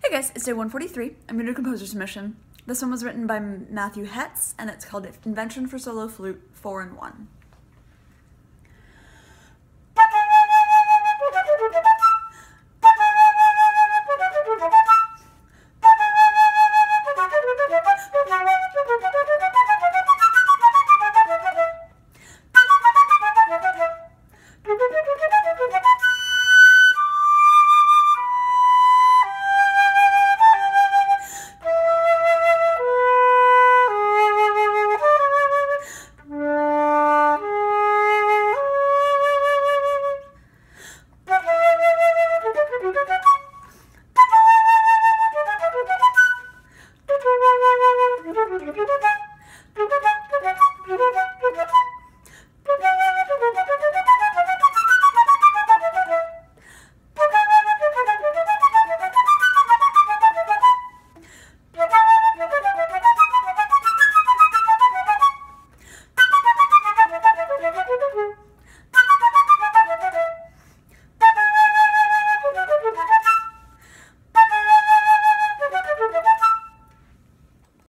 Hey guys, it's day 143. I'm going to do a composer submission. This one was written by Matthew Hetz, and it's called Invention for Solo Flute 4-in-1.